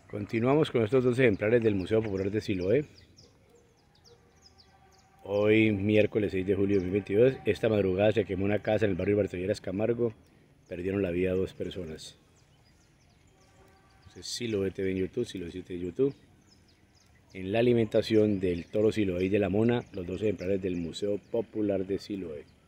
Continuamos con estos dos ejemplares del Museo Popular de Siloé. Hoy, miércoles 6 de julio de 2022, esta madrugada se quemó una casa en el barrio Bartolleras Camargo. Perdieron la vida 2 personas. Entonces, Siloé TV en YouTube, Siloé 7 de YouTube. En la alimentación del toro Siloé y de la mona, los dos ejemplares del Museo Popular de Siloé.